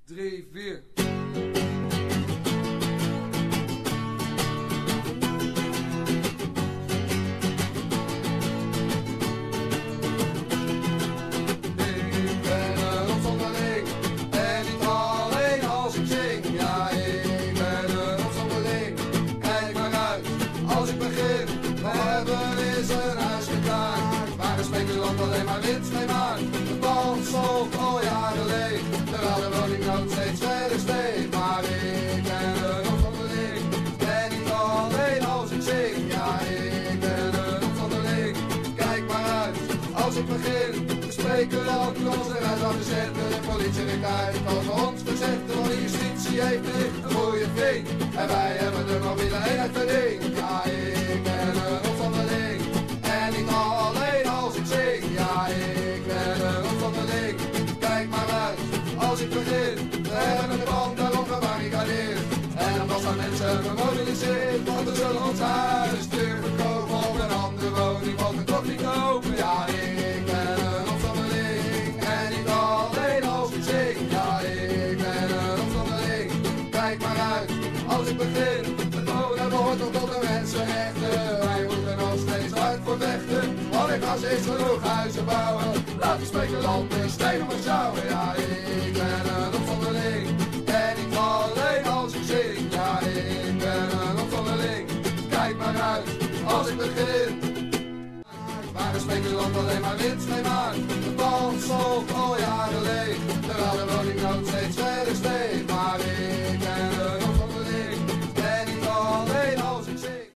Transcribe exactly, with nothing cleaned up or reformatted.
drie, vier. Alleen maar winst mee maakt. De band stond al jaren leeg, terwijl de woningnood steeds verder steeg. Maar ik ben een opstandeling, en niet alleen als ik zing. Ja, ik ben een opstandeling, kijk maar uit. Als ik begin te spreken, dan als er uit aan de zetten. De politie richt uit als we ons verzetten, want de justitie heeft een goede vriend. En wij hebben de mobiele eenheid verdiend. Ja, ik ben een opstandeling, en niet alleen als ik zing. Ja, ik ben een opstandeling, kijk maar uit. Als ik begin, we hebben de band daarop gebarricadeerd. En dan was aan mensen gemobiliseerd, want we zullen ons huis duur verkopen op een andere woning, want we toch niet kopen. Ja, ik ben een opstandeling, en niet alleen als ik zing. Ja, ik ben een opstandeling, kijk maar uit. Als ik begin, het wonen behoort toch tot de mensenrechten. Wij moeten nog steeds hard voor vechten, want ik ga steeds genoeg huizen bouwen. Laat de speculanten stenen maar sjouwen. Ja, ik ben een opstandeling, en niet alleen als ik zing. Ja, ik ben een opstandeling, kijk maar uit. Als ik begin, waar de speculant alleen maar winst mee maakt. De band stond al